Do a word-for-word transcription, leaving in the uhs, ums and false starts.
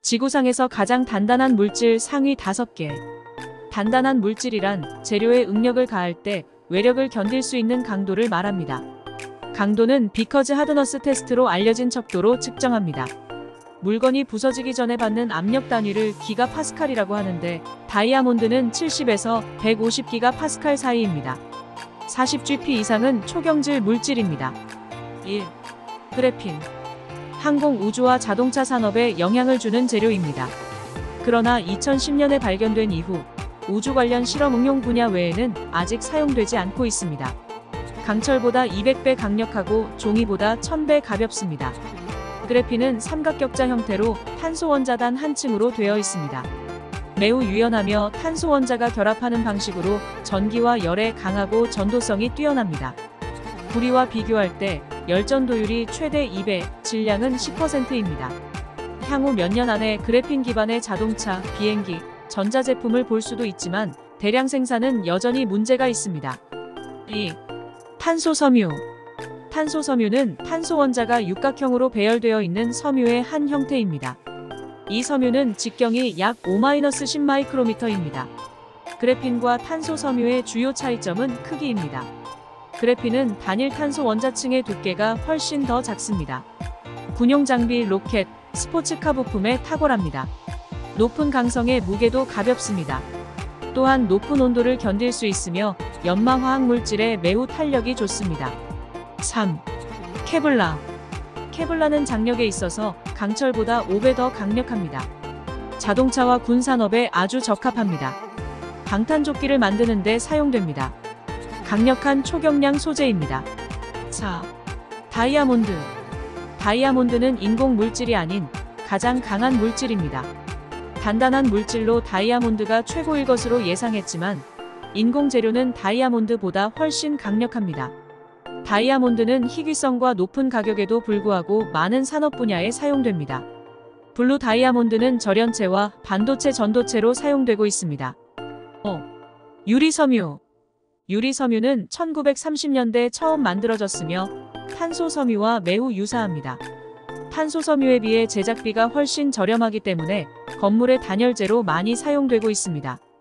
지구상에서 가장 단단한 물질 상위 다섯 개. 단단한 물질이란 재료에 응력을 가할 때 외력을 견딜 수 있는 강도를 말합니다. 강도는 비커즈 하드너스 테스트로 알려진 척도로 측정합니다. 물건이 부서지기 전에 받는 압력 단위를 기가 파스칼이라고 하는데 다이아몬드는 칠십에서 백오십 기가 파스칼 사이입니다. 사십 지피 이상은 초경질 물질입니다. 일. 그래핀. 항공 우주와 자동차 산업에 영향을 주는 재료입니다. 그러나 이천십 년에 발견된 이후 우주 관련 실험 응용 분야 외에는 아직 사용되지 않고 있습니다. 강철보다 이백 배 강력하고 종이보다 천 배 가볍습니다. 그래핀은 삼각격자 형태로 탄소 원자단 한 층으로 되어 있습니다. 매우 유연하며 탄소 원자가 결합하는 방식으로 전기와 열에 강하고 전도성이 뛰어납니다. 구리와 비교할 때 열전도율이 최대 이 배, 질량은 십 퍼센트입니다. 향후 몇 년 안에 그래핀 기반의 자동차, 비행기, 전자제품을 볼 수도 있지만 대량 생산은 여전히 문제가 있습니다. 이. 탄소섬유. 탄소섬유는 탄소 원자가 육각형으로 배열되어 있는 섬유의 한 형태입니다. 이 섬유는 직경이 약 오 십 마이크로미터입니다. 그래핀과 탄소섬유의 주요 차이점은 크기입니다. 그래핀은 단일 탄소 원자층의 두께가 훨씬 더 작습니다. 군용 장비, 로켓, 스포츠카 부품에 탁월합니다. 높은 강성의 무게도 가볍습니다. 또한 높은 온도를 견딜 수 있으며 연마화학 물질에 매우 탄력이 좋습니다. 삼. 케블라. 케블라는 장력에 있어서 강철보다 오 배 더 강력합니다. 자동차와 군 산업에 아주 적합합니다. 방탄조끼를 만드는 데 사용됩니다. 강력한 초경량 소재입니다. 사. 다이아몬드. 다이아몬드는 인공 물질이 아닌 가장 강한 물질입니다. 단단한 물질로 다이아몬드가 최고일 것으로 예상했지만 인공 재료는 다이아몬드보다 훨씬 강력합니다. 다이아몬드는 희귀성과 높은 가격에도 불구하고 많은 산업 분야에 사용됩니다. 블루 다이아몬드는 절연체와 반도체 전도체로 사용되고 있습니다. 오. 유리섬유. 유리섬유는 천구백삼십 년대 처음 만들어졌으며 탄소섬유와 매우 유사합니다. 탄소섬유에 비해 제작비가 훨씬 저렴하기 때문에 건물의 단열재로 많이 사용되고 있습니다.